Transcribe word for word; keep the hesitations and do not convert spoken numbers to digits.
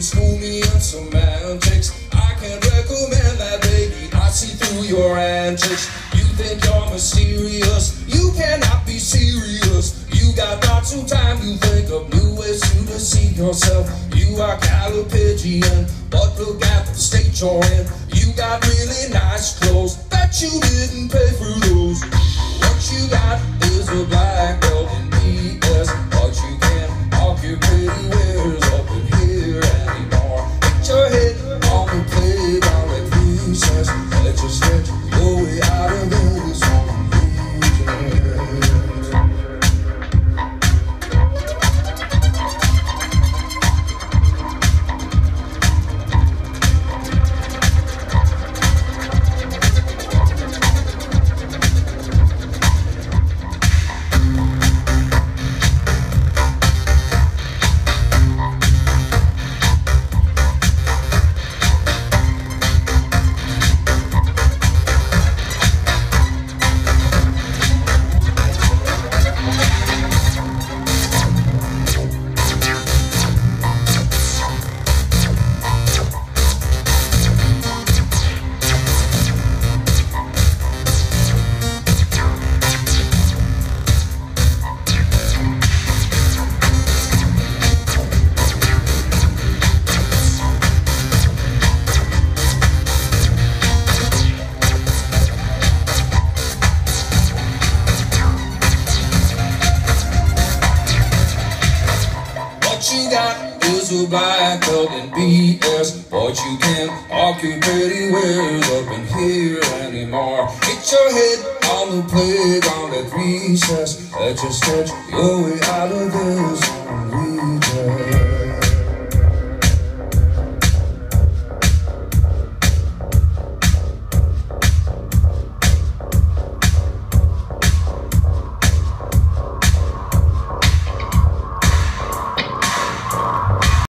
school me in semantics. I can't recommend that, baby. I see through your antics. You think you're mysterious, you cannot be serious. You got lots of time, you think of new ways to deceive yourself. You are Calipigian, but look at the state you're in. You got really nice clothes, bet you didn't pay for those. What you got is a black belt in B S, but you can't walk your pretty wares up in here anymore. Hit your head on the playground at recess. Let your stretch your way out of this region. You got is a black belt in B S, but you can't walk your pretty wares up in here anymore. Hit your head on the playground at recess. Let you stretch your way out of this region.